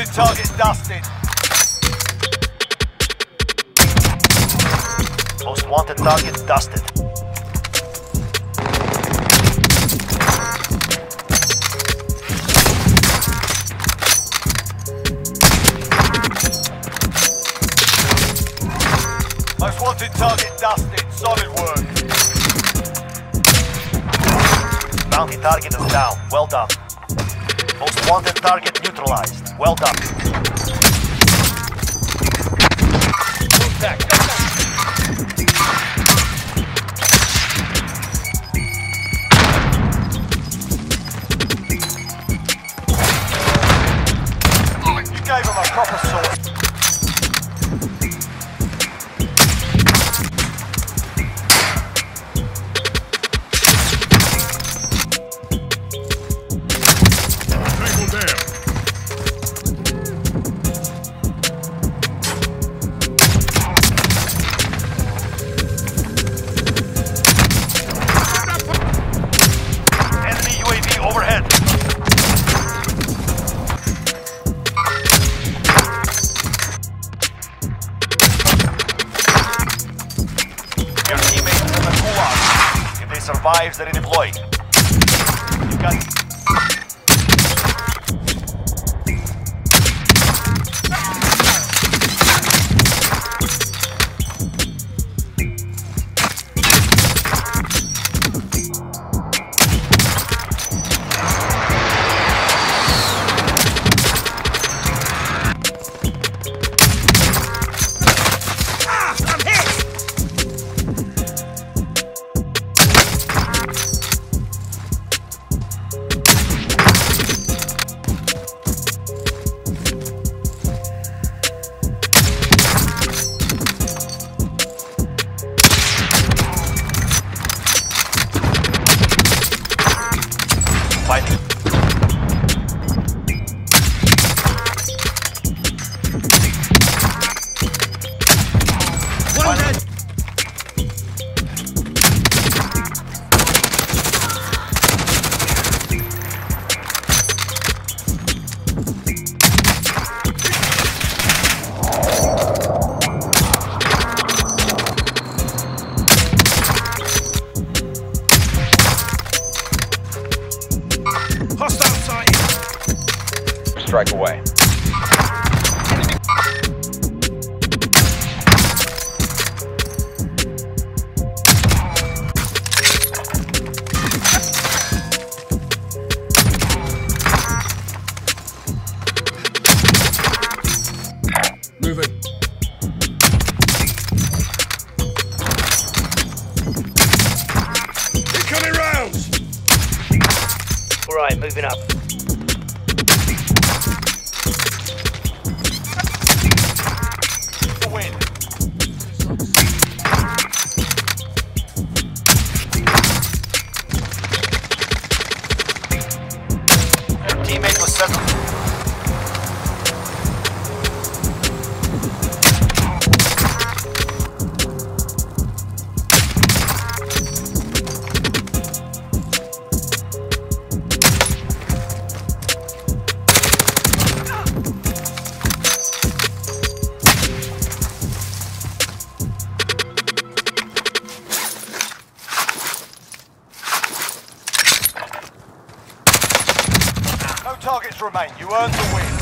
wanted target dusted. Most wanted target dusted. Most wanted target dusted. Solid work. Bounty target is down. Well done. Most wanted target neutralized. Well done. Contact. You gave him a proper sword. Survives the redeploy. You got fighting. One dead. Hostile sight. Strike away. Moving. Incoming rounds. All right, moving up. The win. Your teammate was settled. No targets remain. You earned the win.